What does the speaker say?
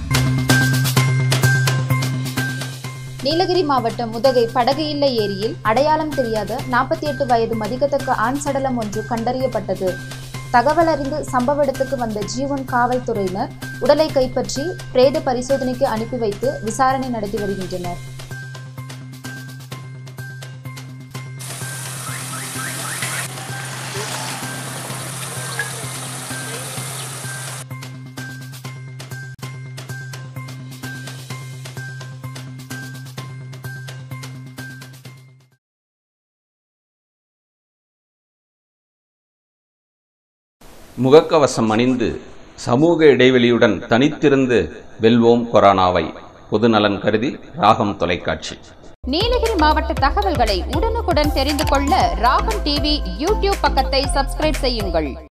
நீலகிரி மாவட்டம் முதகை படகு இல்ல ஏரியில் அடையாளம் தெரியாத 48 வயது மதிக்கத்தக்க ஆண் சடலம் ஒன்று கண்டறியப்பட்டது. தகவல் அறிந்து சம்பவ இடத்துக்கு வந்த G1 காவல்துறையினர் உடலை கைப்பற்றி பிரேத பரிசோதனைக்கு அனுப்பி வைத்து விசாரணை நடத்தி வருகின்றனர். முகக்கவசம் அணிந்து சமூக இடைவெளியுடன் தனித்திருந்து வெல்வோம் கொரோனாவை. பொதுநலன் கருதி ராகம் தொலைக்காட்சி. நீலகிரி மாவட்ட தகவல்களை உடனுக்குடன் தெரிந்து கொள்ள ராகம் டிவி யூடியூப் பக்கத்தை சப்ஸ்கிரைப் செய்யுங்கள்.